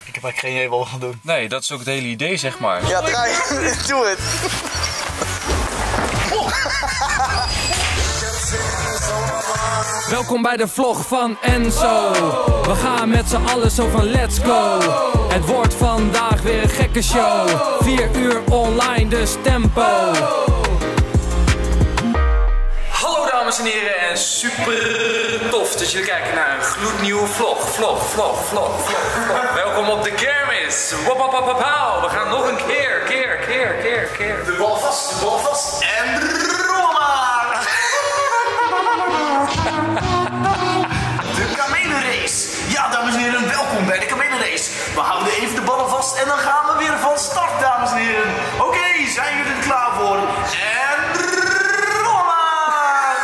Ik heb eigenlijk geen idee wat we gaan doen. Nee, dat is ook het hele idee, zeg maar. Ja, draai. Doe het. Welkom bij de vlog van Enzo. We gaan met z'n allen zo van let's go. Het wordt vandaag weer een gekke show. 4 uur online, dus tempo. Hallo dames en heren en super tof dat jullie kijken naar een gloednieuwe vlog. Welkom op de kermis. Wapapapapau. We gaan nog een keer. De bal vast en rollen maar. De kamelenrace. Ja, dames en heren, welkom bij de kamelenrace. We houden even de ballen vast en dan gaan we weer van start, dames en heren. Oké, zijn jullie er klaar voor? En rollen maar.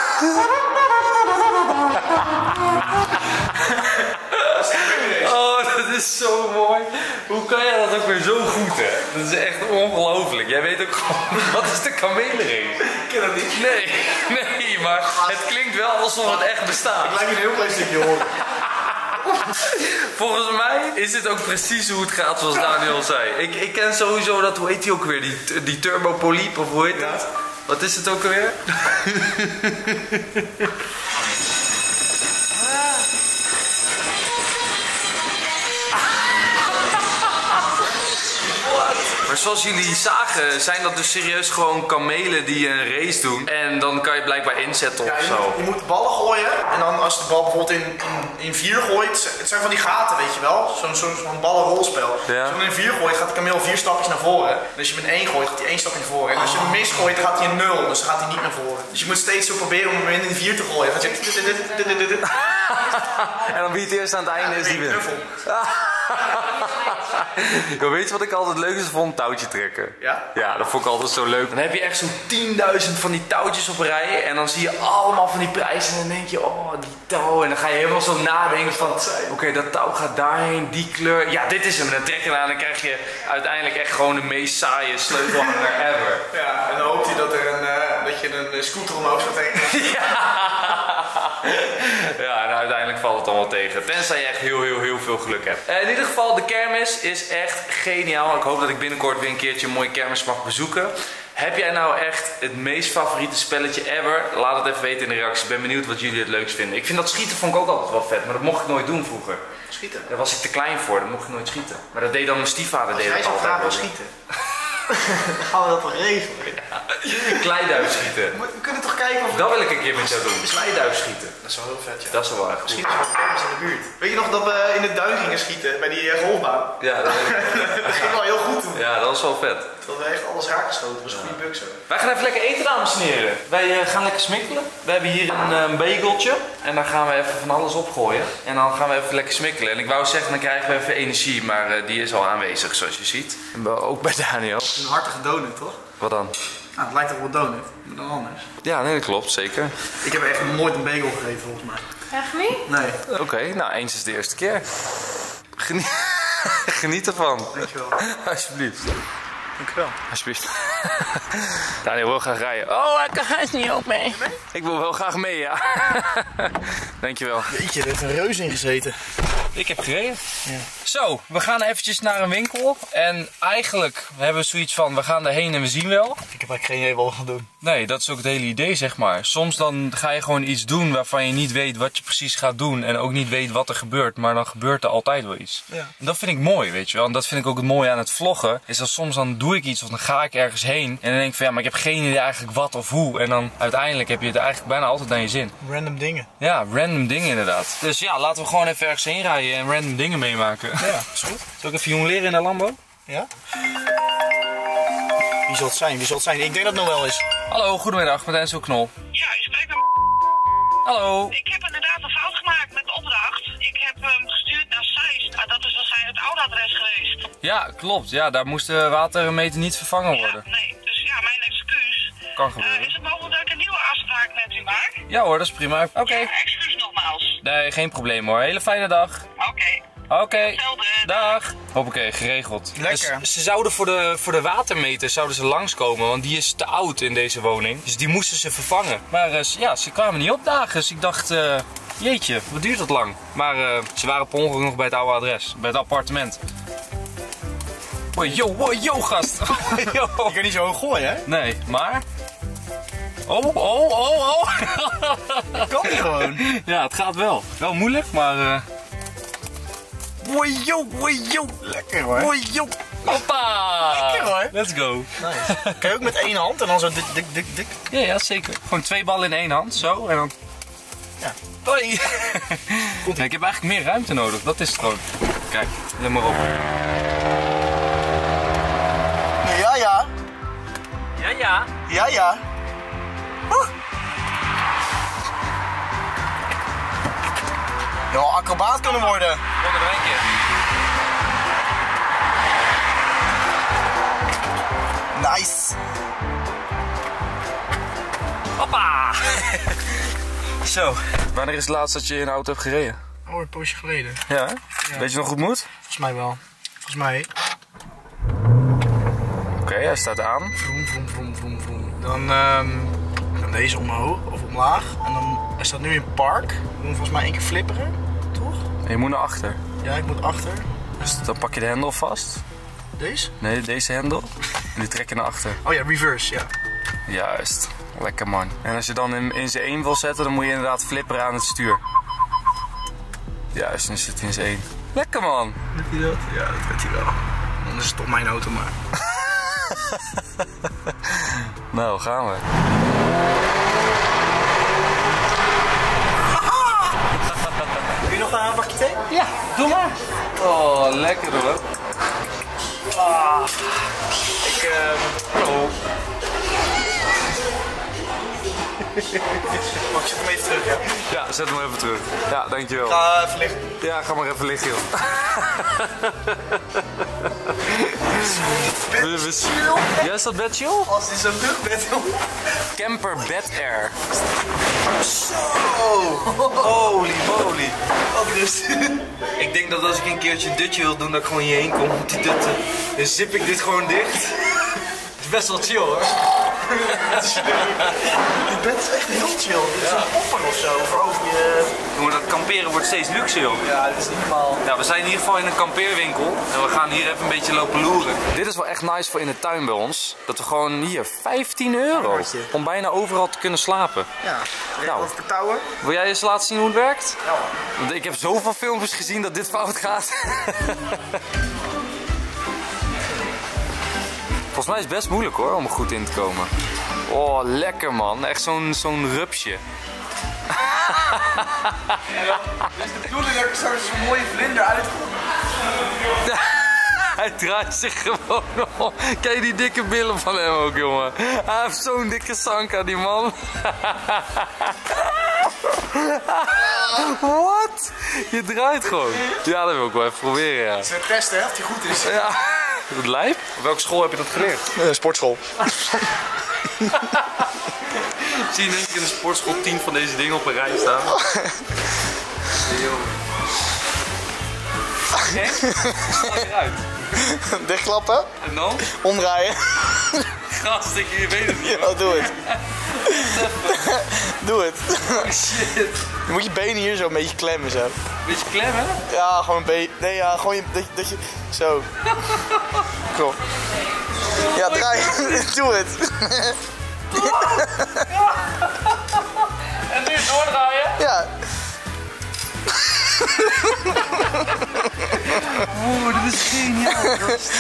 Oh, dat is zo mooi. Hoe kan jij dat ook weer zo goed, hè? Dat is echt ongelooflijk. Jij weet ook gewoon, wat is de kamelenrace? Ik ken dat niet. Nee, maar het klinkt wel alsof het echt bestaat. Ik lijkt me een heel klein stukje hoor. Volgens mij is dit ook precies hoe het gaat zoals Daniel zei. Ik ken sowieso dat, hoe heet die ook weer? Die turbopoliep of hoe heet het? Wat is het ook alweer? Maar zoals jullie zagen zijn dat dus serieus gewoon kamelen die een race doen. En dan kan je blijkbaar inzetten of zo. Je moet de ballen gooien. En dan als je de bal bijvoorbeeld in 4 gooit. Het zijn van die gaten, weet je wel. Zo'n ballenrolspel. Ja. Als je hem in 4 gooit gaat de kameel 4 stapjes naar voren. En als je hem in 1 gooit gaat hij 1 stapje naar voren. En als je hem misgooit gaat hij in 0. Dus dan gaat hij niet naar voren. Dus je moet steeds zo proberen om hem in 4 te gooien. Dan gaat je... En dan wie het eerst aan het einde is die wint. Yo, weet je wat ik altijd het leukste vond? Touwtje trekken. Ja? Ja, dat vond ik altijd zo leuk. Dan heb je echt zo'n 10.000 van die touwtjes op rij. En dan zie je allemaal van die prijzen. En dan denk je, oh, die touw. En dan ga je helemaal zo nadenken van, oké, dat touw gaat daarheen, die kleur. Ja, dit is hem. En dan trek je aan en dan krijg je uiteindelijk echt gewoon de meest saaie sleutelhanger ever. Ja, en dan hoopt hij dat je een scooter omhoog zou trekken. Ja, en uiteindelijk valt het allemaal tegen. Tenzij je echt heel veel geluk hebt. In ieder geval, de kermis is echt geniaal. Ik hoop dat ik binnenkort weer een keertje een mooie kermis mag bezoeken. Heb jij nou echt het meest favoriete spelletje ever? Laat het even weten in de reacties. Ik ben benieuwd wat jullie het leukst vinden. Ik vind dat schieten vond ik ook altijd wel vet, maar dat mocht ik nooit doen vroeger. Schieten? Daar was ik te klein voor, dat mocht ik nooit schieten. Maar dat deed dan mijn stiefvader. Als jij zo graag wil schieten, dan gaan we dat wel regelen. Ja. Kleiduif schieten. We kunnen toch kijken of... Dat wil ik een keer met jou doen. Kleiduif schieten. Dat is wel heel vet, ja. Dat is wel erg goed. Schieten is wel kermis in de buurt. Weet je nog dat we in de duin gingen schieten bij die golfbaan? Ja, dat weet ik. Dat ging wel heel goed toen. Ja, dat was wel vet. Dat we echt alles raak geschoten. Dat was een goede bug zo. Wij gaan even lekker eten, dames en heren. Wij gaan lekker smikkelen. We hebben hier een bageltje. En daar gaan we even van alles opgooien. En dan gaan we even lekker smikkelen. En ik wou zeggen, dan krijgen we even energie. Maar die is al aanwezig, zoals je ziet. En ook bij Daniel. Het is een hartige donut, toch? Wat dan? Nou, het lijkt ook wel donut, maar dan anders. Ja, nee, dat klopt, zeker. Ik heb echt nooit een bagel gegeten, volgens mij. Echt niet? Nee. Oké, nou, eens is de eerste keer. Geniet ervan. Dankjewel. Alsjeblieft. Dankjewel. Alsjeblieft. Daniel wil graag rijden. Oh, ik ga niet ook mee. Ik wil wel graag mee, ja. Dankjewel. Jeetje, er heeft een reus in gezeten. Ik heb gereden. Ja. Zo, we gaan eventjes naar een winkel. En eigenlijk hebben we zoiets van, we gaan erheen en we zien wel. Ik heb eigenlijk geen idee wat we gaan doen. Nee, dat is ook het hele idee, zeg maar. Soms dan ga je gewoon iets doen waarvan je niet weet wat je precies gaat doen. En ook niet weet wat er gebeurt. Maar dan gebeurt er altijd wel iets. Ja. En dat vind ik mooi, weet je wel. En dat vind ik ook het mooie aan het vloggen. Is dat soms dan doe ik iets of dan ga ik ergens heen. En dan denk ik van ja, maar ik heb geen idee eigenlijk wat of hoe. En dan uiteindelijk heb je het eigenlijk bijna altijd naar je zin. Random dingen. Ja, random dingen inderdaad. Dus ja, laten we gewoon even ergens heen rijden en random dingen meemaken. Ja, is goed. Zal ik even jongleren in de Lambo? Ja? Wie zal het zijn? Wie zal het zijn? Ik denk dat het nog wel is. Hallo, goedemiddag, met Enzo Knol. Ja, je spreekt met... Hallo. Ik heb inderdaad een fout gemaakt met de opdracht. Ik heb hem gestuurd naar Zeist. Nou, dat is waarschijnlijk het oude adres geweest. Ja, klopt. Ja, daar moest de watermeter niet vervangen worden. Ja, nee. Dus ja, mijn excuus. Kan gebeuren. Is het mogelijk dat ik een nieuwe afspraak met u maak? Ja hoor, dat is prima. Oké. Ja, excuus nogmaals. Nee, geen probleem hoor. Hele fijne dag. Oké. Oké. Dag. Hoppakee, geregeld. Lekker. Dus ze zouden voor de watermeter zouden ze langskomen, want die is te oud in deze woning. Dus die moesten ze vervangen. Maar ja, ze kwamen niet opdagen. Dus ik dacht, jeetje, wat duurt dat lang? Maar ze waren per ongeluk nog bij het oude adres, bij het appartement. Wow, yo, gast. Yo. Je kan niet zo hoog gooien, hè? Nee, maar... Oh. Kan niet gewoon. Ja, het gaat wel. Wel moeilijk, maar... Yo. Lekker hoor. Yo. Hoppa! Lekker hoor. Let's go. Nice. Kan je ook met één hand en dan zo dik? Ja, zeker. Gewoon 2 ballen in 1 hand, zo, en dan... Ja. Hoi! Nee, ik heb eigenlijk meer ruimte nodig, dat is het gewoon. Kijk, let maar op. Ja. Ja. Je wil acrobaat kunnen worden. Kom er een keer. Nice. Hoppa! Zo. Wanneer is het laatst dat je in een auto hebt gereden? Oh, een poosje geleden. Ja? Weet je nog hoe het moet? Volgens mij wel. Volgens mij. Oké, hij staat aan. Vroom. Dan deze omhoog of omlaag. En dan is dat nu in park. We doen volgens mij 1 keer flipperen. Toch? En je moet naar achter. Ja, ik moet achter. Dus dan pak je de hendel vast. Deze? Nee, deze hendel. En die trek je naar achter. Oh ja, reverse, ja. Juist. Lekker man. En als je dan in zijn 1 wil zetten, dan moet je inderdaad flipperen aan het stuur. Juist, dan zit hij in zijn 1. Lekker man. Weet hij dat? Ja, dat weet hij wel. Dan is het toch mijn auto maar. Nou, gaan we. Wil je nog een bakje thee? Ja, doe maar. Oh, lekker hoor. Hallo. Mag je hem even terug, ja? Ja, zet hem even terug. Ja, dankjewel. Ga even liggen. Ja, ga maar even liggen, joh. Ja, is dat bed chill? Als hij zo terug bent, joh. Camper Bed Air. Zo! Holy moly. Wat dus? Ik denk dat als ik een keertje een dutje wil doen, dat ik gewoon hierheen kom op die dutten. Dan zip ik dit gewoon dicht. Het is best wel chill hoor. Dit bed is echt heel chill. Dit is een opper of zo. Voor over je... Jongen, dat kamperen wordt steeds luxe, joh. Ja, dit is niet normaal. Ja, we zijn in ieder geval in een kampeerwinkel en we gaan hier even een beetje lopen loeren. Dit is wel echt nice voor in de tuin bij ons. Dat we gewoon hier, €15 om bijna overal te kunnen slapen. Ja, Nou. over touwen. Wil jij eens laten zien hoe het werkt? Ja. Want ik heb zoveel filmpjes gezien dat dit fout gaat. Volgens mij is het best moeilijk hoor, om er goed in te komen. Oh, lekker man. Echt zo'n rupsje. Dus de bedoeling dat ik zo'n mooie vlinder uitkom. Hij draait zich gewoon om. Kijk die dikke billen van hem ook, jongen. Hij heeft zo'n dikke sanka, die man. Wat? Je draait gewoon. Ja, dat wil ik wel even proberen, ja. Ze testen hè, of die goed is. Ja. Het lijp? Op welke school heb je dat geleerd? Sportschool. Zie je denk ik in de sportschool 10 van deze dingen op een rij staan? Oké, sla je eruit. Dichtklappen. En dan? Omdraaien. Gast, ik weet het niet. Ja, doe het. Doe het. Shit. Je moet je benen hier zo een beetje klemmen zo. Beetje klemmen? Ja, gewoon een beetje. Nee, ja, gewoon dat je. Zo. Kom. Ja, draai. Doe het. En nu doordraaien? Ja. Oh, dit is geniaal.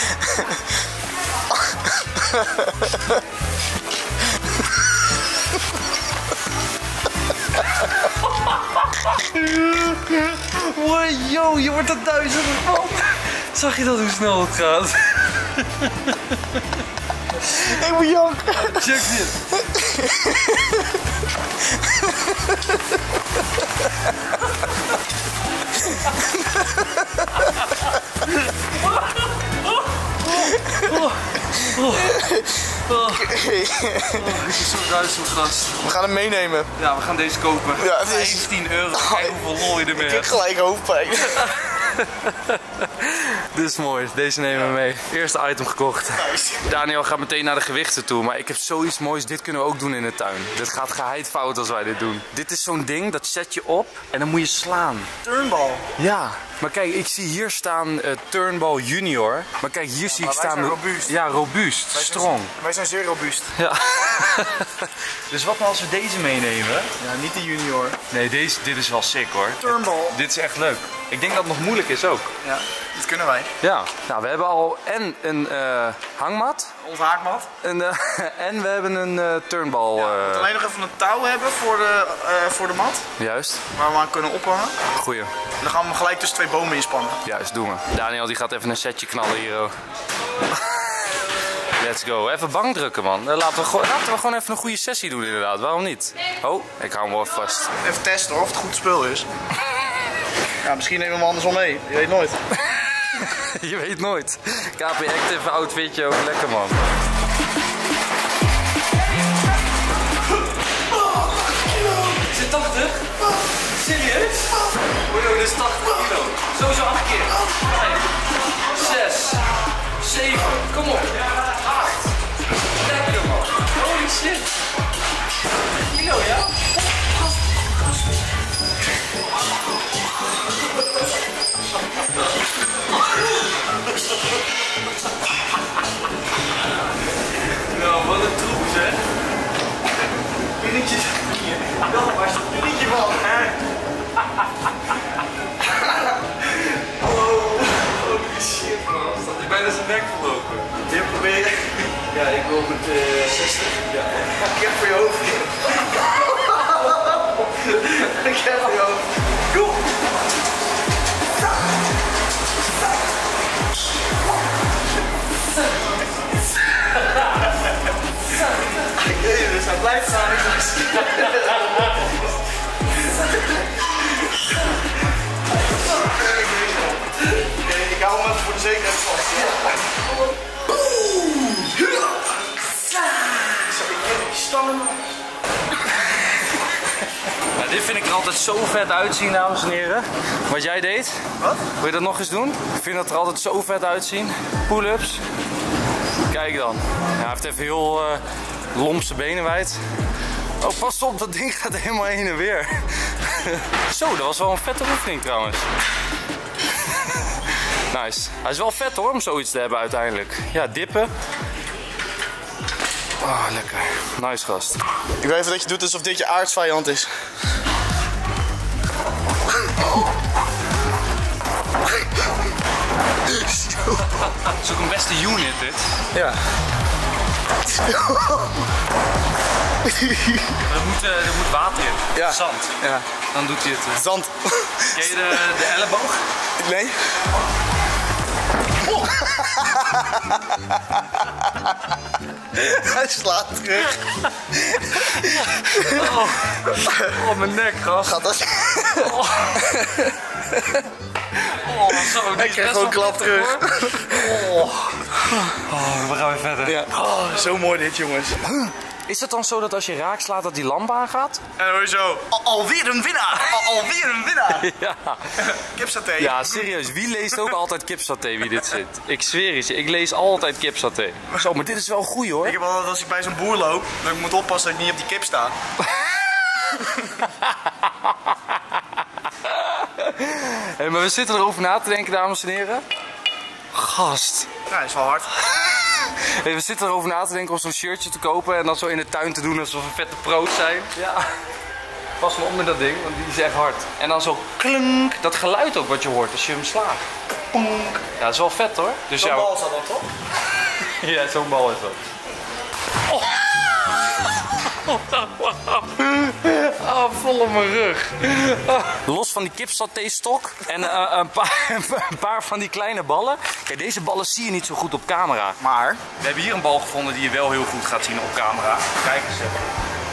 Wow, yo, je wordt er 1000 van. Zag je dat hoe snel het gaat? Ik moet janken. Check dit. Ik is zo duizend gast. We gaan hem meenemen. Ja, we gaan deze kopen. Ja, het is- €15. Kijk hoeveel lol je ermee Ik heb hebt. gelijk hoofdpijn. Dit is mooi, deze nemen we mee. Eerste item gekocht. Daniel gaat meteen naar de gewichten toe, maar ik heb zoiets moois. Dit kunnen we ook doen in de tuin. Dit gaat geheid fout als wij dit doen. Dit is zo'n ding, dat zet je op en dan moet je slaan. Turnbal. Ja, maar kijk, ik zie hier staan Turnbal Junior. Maar kijk, hier zie ik staan... Wij zijn robuust. Ja, robuust, strong. Wij zijn zeer robuust. Ja. Dus wat nou als we deze meenemen? Ja, niet de junior. Nee, dit is wel sick hoor. Turnbal. Dit is echt leuk. Ik denk dat het nog moeilijk is ook. Ja, dit kunnen wij. Ja, nou we hebben al en een hangmat. Onze haakmat. En we hebben een turnbal. We moeten alleen nog even een touw hebben voor de mat. Juist. Waar we aan kunnen ophangen. Goeie. En dan gaan we hem gelijk tussen 2 bomen inspannen. Juist, doen we. Daniel die gaat even een setje knallen hier. Oh. Let's go. Even bang drukken man. Laten we gewoon even een goede sessie doen inderdaad. Waarom niet? Oh, ik hou hem wel even vast. Even testen hoor, of het goed spul is. Ja, misschien nemen we hem andersom mee. Je weet nooit. Je weet nooit. KP Active outfitje ook lekker man. Is het 80? Serieus? Oh joh, dit is 80 kilo. Sowieso 8 keer. 5, 6, 7, kom op. 8. Lekker man. Holy shit. Kilo, ja? Nou, wat een troep zeg. Pinnetjes. Dat was het pinnetje van. Holy shit man. Dat is bijna zijn nek verlopen. Dit probeer je. Ja, ik wil met 60. Ja. Ik heb voor je hoofd. Ik heb voor je hoofd. Kom. Dus hij blijft staan. Ik hou hem even voor de zekerheid vast. Nou, dit vind ik er altijd zo vet uitzien, dames en heren. Wat jij deed. Wat? Wil je dat nog eens doen? Ik vind dat er altijd zo vet uitzien. Pull-ups. Kijk dan. Ja, hij heeft even heel lompse benen wijd. Oh, pas op, dat ding gaat helemaal heen en weer. Zo, dat was wel een vette oefening trouwens. Nice. Hij is wel vet hoor, om zoiets te hebben uiteindelijk. Ja, dippen. Oh, lekker. Nice gast. Ik wil even dat je doet alsof dit je aardsvijand is. Het is ook een beste unit dit. Ja. Er moet water in. Ja. Zand. Ja. Dan doet hij het. Zand. Ken je de elleboog? Nee. Hij slaat terug. Oh, mijn nek, gast. Gaat dat? Oh, zo. Ik krijg gewoon een klap terug. We gaan weer verder. Ja. Oh, zo mooi dit, jongens. Is het dan zo dat als je raak slaat dat die lamp aangaat? En dan hoor je zo. Alweer een winnaar. Alweer een winnaar. Ja. Kipsaté. Ja, serieus. Wie leest ook altijd kipsaté wie dit zit? Ik zweer het je, ik lees altijd kipsaté. Zo, maar dit is wel een goeie hoor. Ik heb altijd als ik bij zo'n boer loop, dat ik moet oppassen dat ik niet op die kip sta. Hey, maar we zitten erover na te denken, dames en heren. Gast. Ja, dat is wel hard. Hey, we zitten erover na te denken om zo'n shirtje te kopen en dan zo in de tuin te doen alsof we vette pro's zijn. Ja. Pas maar op met dat ding, want die is echt hard. En dan zo klunk, dat geluid ook wat je hoort als je hem slaat. Ponk. Ja, dat is wel vet hoor. Dus Zo'n bal is dat dan toch? Ja, zo'n bal is dat. Oh. Oh, vol op mijn rug. Los van die kipsaté-stok en een paar van die kleine ballen. Kijk, deze ballen zie je niet zo goed op camera. Maar We hebben hier een bal gevonden die je wel heel goed gaat zien op camera. Kijk eens even.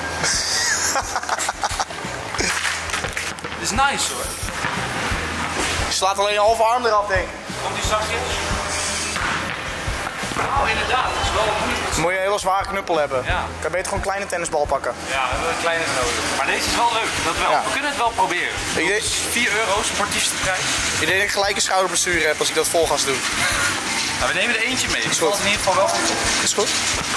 Dit is nice hoor. je slaat alleen een halve arm eraf, denk ik. Komt die zachtjes? Nou, inderdaad. Het is wel moeilijk met Moet je een hele zware knuppel hebben. Ja. Kan je beter gewoon een kleine tennisbal pakken. Ja, we hebben een kleine nodig. Maar deze is wel leuk, dat wel. Ja. We kunnen het wel proberen. Ik denk, 4 euro, sportiefste prijs. ik denk dat ik gelijk een schouderblessure heb als ik dat vol gas doe. Nou, we nemen er eentje mee. Is Dat goed. valt in ieder geval wel goed op. Is goed?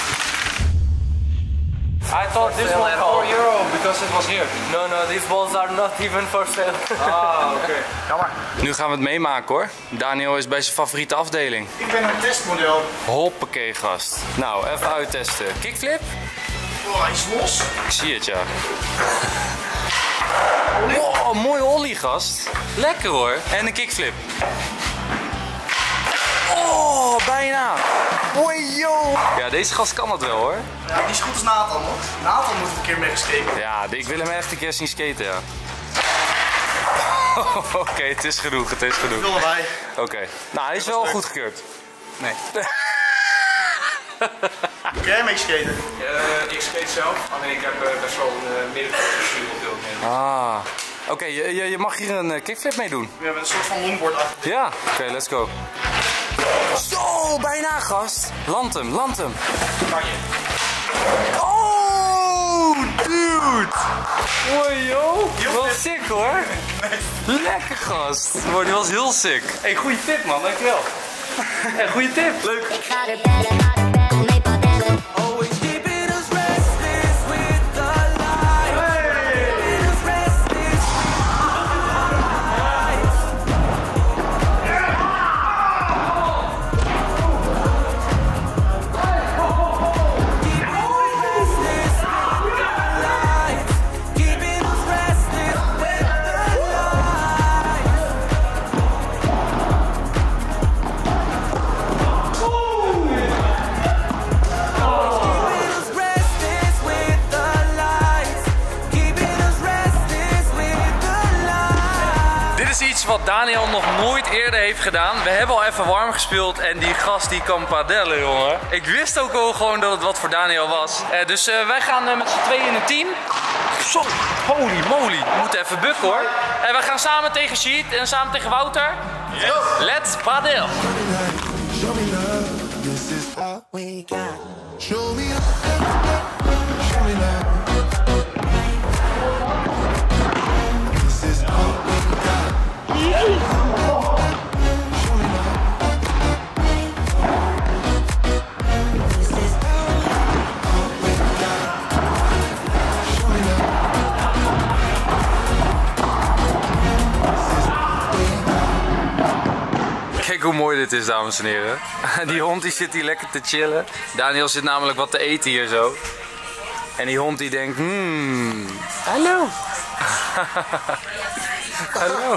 I thought this was €4 euro because it was here. No, these balls are not even for sale. Ah, oké. Jammer. Nu gaan we het meemaken hoor. Daniel is bij zijn favoriete afdeling. Ik ben een testmodel. Hoppakee gast. Nou, even uittesten. Kickflip? Oh, hij is los. Ik zie het ja. Wow, mooi ollie gast. Lekker hoor. En een kickflip. Oh, bijna. Hoi yo. Ja, deze gast kan het wel hoor. Ja, niet zo goed als Nathan hoor. Nathan moet het een keer mee gestekend. Ja, ik wil hem echt een keer zien skaten ja. Oké, het is genoeg, het is genoeg. Willen wij. Oké. Nou, hij is wel goedgekeurd. Nee. Kun jij mee skaten? Ik skate zelf, alleen ik heb best wel een middenveldbestuur op dit moment. Ah. Oké, je mag hier een kickflip mee doen. We hebben een soort van longboard achter. Ja. Oké, let's go. Zo, bijna gast. Land hem, land hem. Kan je. Oh, dude. Hoi joh. Wel sick hoor. Lekker gast. Oh, die was heel sick. Hey, goede tip man, dankjewel. Hey, goede tip. Leuk. Wat Daniel nog nooit eerder heeft gedaan. We hebben al even warm gespeeld en die gast die kan padellen, jongen. Ik wist ook al gewoon dat het wat voor Daniel was. Dus wij gaan met z'n tweeën in een team. Zo, holy moly. We moeten even bukken hoor. En wij gaan samen tegen Sheet en samen tegen Wouter. Yes. Let's padel. Show me love, this is all we got. Show me love, show me love. This is all we got. Show me love. This is all we got. Show me love. Kijk hoe mooi dit is, dames en heren. Die hond die zit hier lekker te chillen. Daniel zit namelijk wat te eten hier zo. En die hond die denkt, hallo. Hallo.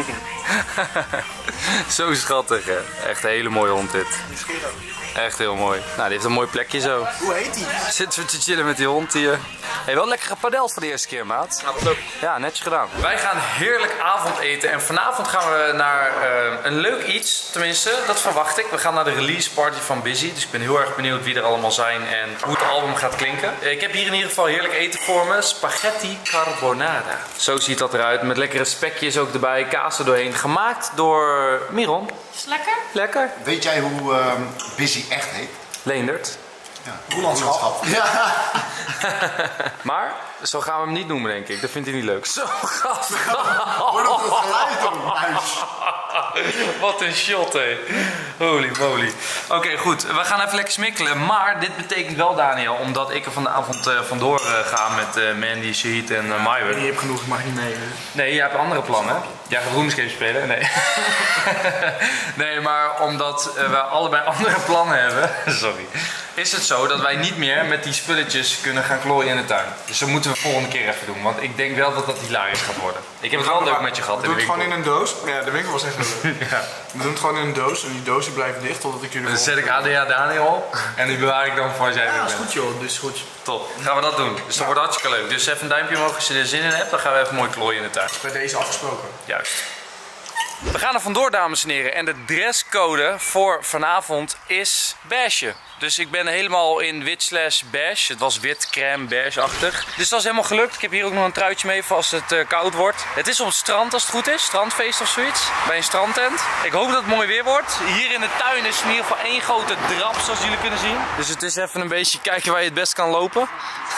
Zo schattig hè. Echt een hele mooie hond dit. Echt heel mooi. Nou, die heeft een mooi plekje zo. Hoe heet die? Zitten we te chillen met die hond hier. Hey, wel lekker gepadeld voor de eerste keer, maat. Ja, wat leuk. Ja, netjes gedaan. Wij gaan heerlijk avondeten en vanavond gaan we naar een leuk iets. Tenminste, dat verwacht ik. We gaan naar de release party van Busy. Dus ik ben heel erg benieuwd wie er allemaal zijn en hoe het album gaat klinken. Ik heb hier in ieder geval heerlijk eten voor me. Spaghetti carbonara. Zo ziet dat eruit. Met lekkere spekjes ook erbij. Kaas er doorheen. Gemaakt door Miron. Is het lekker? Lekker. Weet jij hoe Busy echt heet? Leendert. Ja. Roelandschap. Ja. Maar zo gaan we hem niet noemen, denk ik. Dat vindt hij niet leuk. Zo, gast. Hoor dat het geluid op, muis. Wat een shot, hé. Holy moly. Oké, goed. We gaan even lekker smikkelen. Maar dit betekent wel, Daniel, omdat ik er vanavond vandoor ga met Mandy, Shahid en Myron. Je hebt genoeg, ik mag niet mee. Nee, jij hebt andere plannen. Jij gaat RuneScape spelen? Nee. Nee, maar omdat we allebei andere plannen hebben, sorry, is het zo dat wij niet meer met die spulletjes kunnen gaan klooien in de tuin. Dus dat moeten we volgende keer even doen, want ik denk wel dat dat hilarisch gaat worden. Ik heb het wel leuk met je gehad in de Doe het winkel. gewoon in een doos. Ja, de winkel was echt leuk. Ja. We doen het gewoon in een doos en die doos die blijft dicht totdat ik jullie... Dan zet ik ADA Daniel op en die bewaar ik dan voor als jij Ja, er dat is bent. goed joh, dus goed. Top, gaan we dat doen. Dus dat wordt hartstikke leuk. Dus even een duimpje omhoog als je er zin in hebt, dan gaan we even mooi klooien in de tuin. Bij deze afgesproken. Juist. We gaan er vandoor, dames en heren. En de dresscode voor vanavond is beige. Dus ik ben helemaal in wit/beige. Het was wit, crème, beige-achtig. Dus dat is helemaal gelukt. Ik heb hier ook nog een truitje mee voor als het koud wordt. Het is op het strand als het goed is. Strandfeest of zoiets. Bij een strandtent. Ik hoop dat het mooi weer wordt. Hier in de tuin is in ieder geval één grote drap, zoals jullie kunnen zien. Dus het is even een beetje kijken waar je het best kan lopen.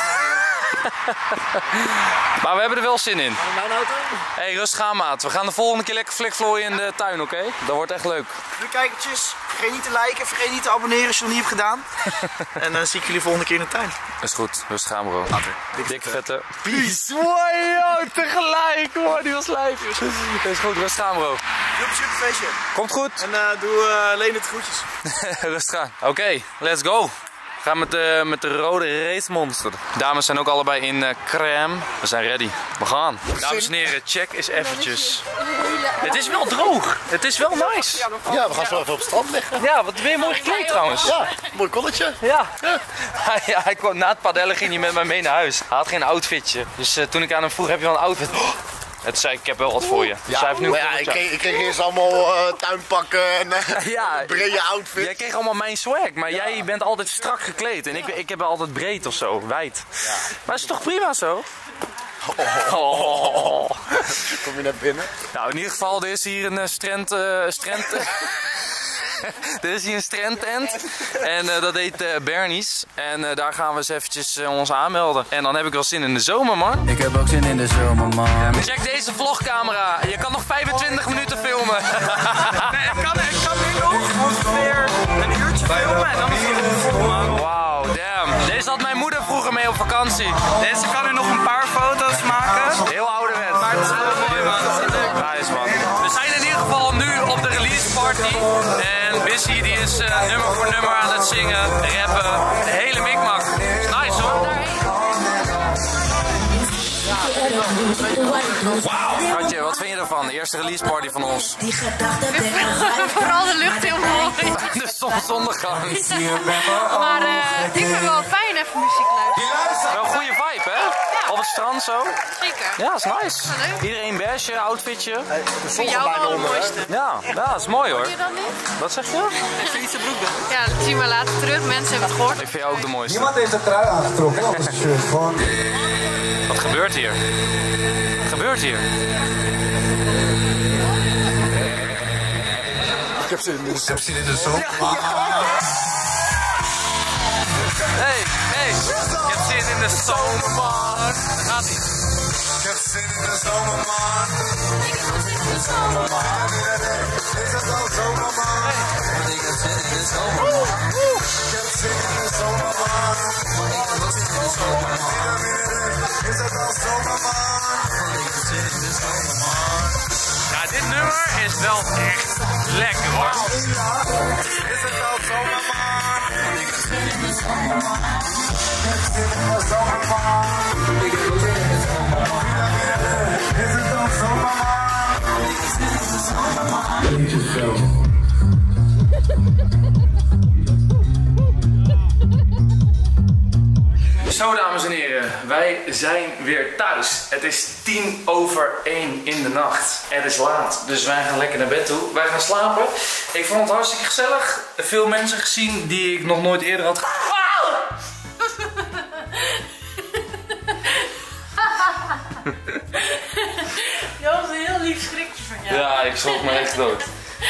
Maar we hebben er wel zin in. Hey, rustig aan, maat. We gaan de volgende keer lekker flikvlooien in de tuin, oké? Dat wordt echt leuk. Doei kijkertjes, vergeet niet te liken, vergeet niet te abonneren als je het nog niet hebt gedaan. En dan zie ik jullie volgende keer in de tuin. Is goed, rustig aan, bro. Later. Dikke vette peace. Wow, tegelijk. Wow, die was lijf. Is goed, rustig aan, bro. Doe op een feestje. Komt goed. En doe Leen het groetjes. Rustig aan. Oké, let's go. We gaan met de rode race monster. Dames zijn ook allebei in crème. We zijn ready. We gaan. Dames en heren, check eens eventjes. Het is wel droog. Het is wel nice. Ja, we gaan zo even op het strand liggen. Ja, wat ben je mooi gekleed trouwens. Ja, mooi kolletje. Ja. Ja, hij kwam na het padellen ging hij met mij mee naar huis. Hij had geen outfitje. Dus toen ik aan hem vroeg, heb je wel een outfit? Het zei ik heb wel wat voor je. Dus hij heeft nu maar ja, ik kreeg eerst allemaal tuinpakken en ja, brede outfit. Jij kreeg allemaal mijn swag, maar jij bent altijd strak gekleed. En ik heb altijd breed of zo, wijd. Ja. Maar het is toch prima zo? Oh. Kom je naar binnen? Nou, in ieder geval, er is hier een er is hier een strandtent en dat heet Bernie's. En daar gaan we eens eventjes ons aanmelden. En dan heb ik wel zin in de zomer, man. Ik heb ook zin in de zomer, man. Check deze vlogcamera. Je kan nog 25 minuten filmen. Nee, ik kan nu nog ongeveer een uurtje filmen en dan is het vol, man. Wauw, damn. Deze had mijn moeder vroeger mee op vakantie. Deze kan nu nog een paar foto's maken. Heel ouderwets. Maar het is wel mooi, man. Nice, man. We zijn in ieder geval nu op de release party. En Bissy die is nummer voor nummer aan het zingen, rappen. De hele mikmak. Nice, hoor. Wauw. Katje, wat vind je ervan? De eerste release party van ons. Vooral de lucht heel mooi. De zonsondergang. Maar ik vind het wel fijn even muziek luisteren. Wel een goede vibe, hè? Op het strand zo. Zeker. Ja, is nice. Iedereen beige, outfitje. Ik vind jou wel het mooiste. Ja, dat is mooi hoor. Doe je dat niet? Wat zeg je? Ik vind iets te broek doen. Ja, dat zien we later terug. Mensen hebben het gehoord. Ik vind jou ook de mooiste. Niemand heeft de trui aangetrokken, dat is een shirt van. Wat gebeurt hier? Wat gebeurt hier? Ik heb zin in de zon. Hey, ik heb zin in de zomer, man. Daar gaat ie. Ik heb zin in de zomer, man. Ik heb zin in de zomer, man. Is het al zomer, man? Ik heb zin in de zomer, man. Ik heb zin in de zomer, man. Ik heb zin in de zomer, man. Is het al zomer, man? Ik heb zin in de zomer, man. Ja, dit nummer is wel echt lekker, hoor. Is het al zomer, man? Ik heb zin in de zomer, man. Ik heb zin in de zomer, man. Ik heb zin in de zomer, man. Is het al zomer, man? Ik heb zin in de zomer, man. Zo, dames en heren, wij zijn weer thuis. Het is 1:10 in de nacht. Het is laat, dus wij gaan lekker naar bed toe. Wij gaan slapen. Ik vond het hartstikke gezellig. Veel mensen gezien die ik nog nooit eerder had. Dat was een heel lief schrikje van jou. Ja, ik schrok me echt dood.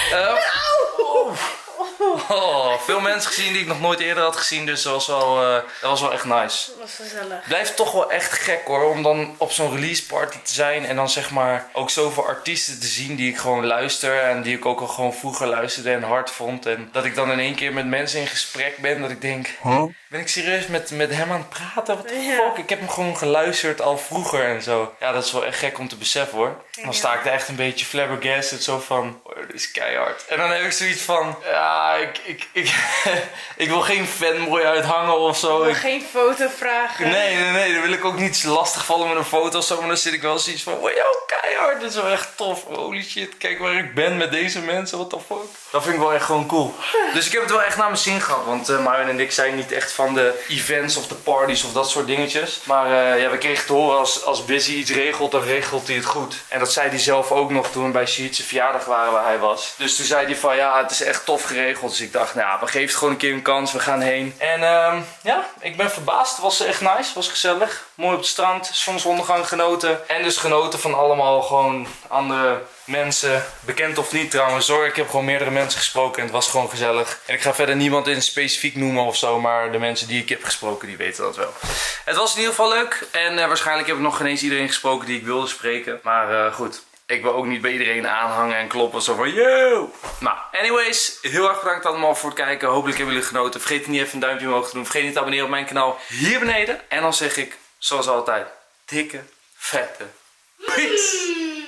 Veel mensen gezien die ik nog nooit eerder had gezien, dus dat was wel echt nice. Dat was gezellig. Het blijft toch wel echt gek hoor, om dan op zo'n release party te zijn en dan zeg maar ook zoveel artiesten te zien die ik gewoon luister en die ik ook al gewoon vroeger luisterde en hard vond. En dat ik dan in één keer met mensen in gesprek ben, dat ik denk, ben ik serieus met hem aan het praten? What the fuck? Ik heb hem gewoon geluisterd al vroeger en zo. Ja, dat is wel echt gek om te beseffen hoor. Dan sta ik er echt een beetje flabbergasted, zo van, oh, dit is keihard. En dan heb ik zoiets van, ja, ik wil geen fanboy uithangen of zo. Ik wil geen foto vragen. Nee, dan wil ik ook niet lastig vallen met een foto of zo, maar dan zit ik wel zoiets van, wow, keihard. keihard. Dit is wel echt tof. Holy shit, kijk waar ik ben met deze mensen. What the fuck. Dat vind ik wel echt gewoon cool. Dus ik heb het wel echt naar mijn zin gehad. Want Marvin en ik zijn niet echt van de events of de parties of dat soort dingetjes. Maar ja, we kregen te horen als Busy iets regelt, dan regelt hij het goed. En dat zei hij zelf ook nog toen we bij Shihid's verjaardag waren waar hij was. Dus toen zei hij van ja, het is echt tof geregeld. Dus ik dacht, nou, we geven het gewoon een keer een kans. We gaan heen. En ja, ik ben verbaasd. Het was echt nice. Het was gezellig. Mooi op het strand. Zonsondergang genoten. En dus genoten van allemaal gewoon andere mensen. Bekend of niet trouwens hoor. Ik heb gewoon meerdere mensen gesproken en het was gewoon gezellig. En ik ga verder niemand in specifiek noemen of zo. Maar de mensen die ik heb gesproken, die weten dat wel. Het was in ieder geval leuk. En waarschijnlijk heb ik nog geen eens iedereen gesproken die ik wilde spreken. Maar goed. Ik wil ook niet bij iedereen aanhangen en kloppen zo van yo. Nou, anyways, heel erg bedankt allemaal voor het kijken. Hopelijk hebben jullie genoten. Vergeet niet even een duimpje omhoog te doen. Vergeet niet te abonneren op mijn kanaal hier beneden. En dan zeg ik, zoals altijd, dikke, vette peace.